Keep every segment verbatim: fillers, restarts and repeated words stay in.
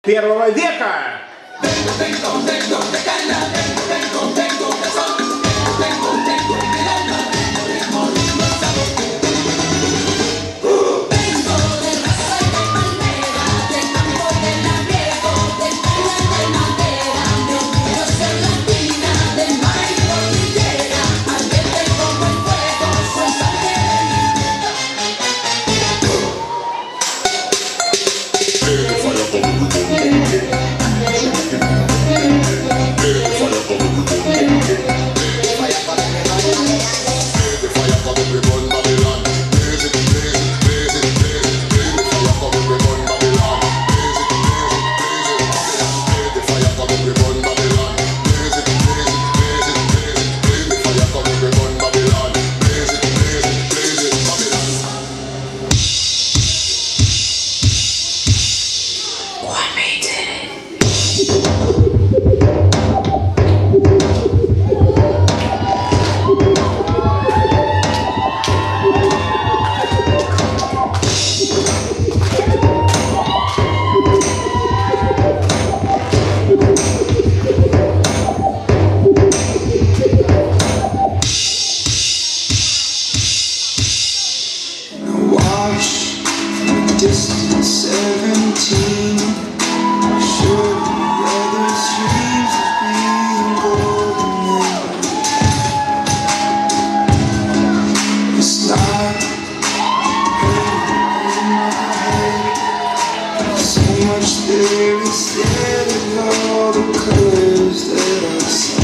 первого века. Distance seventeen, sure the other streams of being golden. It's not in my head. So much there instead of all the colors that I saw.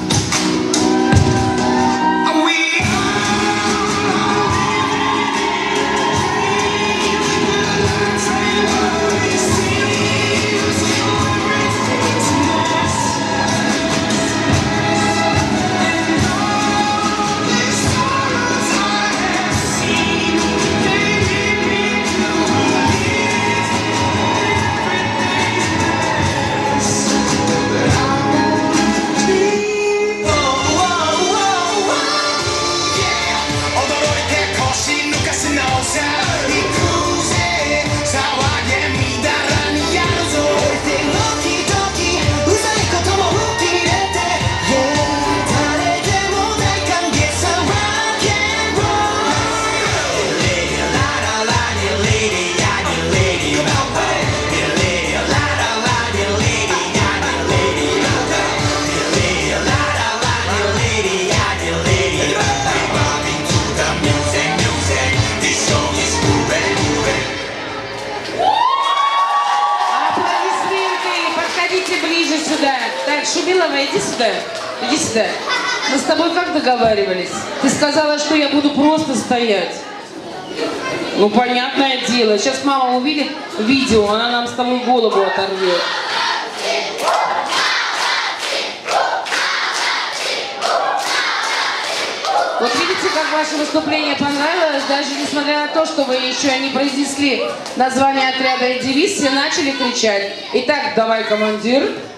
Ближе сюда. Так, Шумилова, иди сюда. Иди сюда. Мы с тобой как договаривались? Ты сказала, что я буду просто стоять. Ну, понятное дело. Сейчас мама увидит видео, она нам с тобой голову оторвет. Вот видите, как ваше выступление понравилось, даже несмотря на то, что вы еще не произнесли название отряда и девиз, все начали кричать. Итак, давай, командир.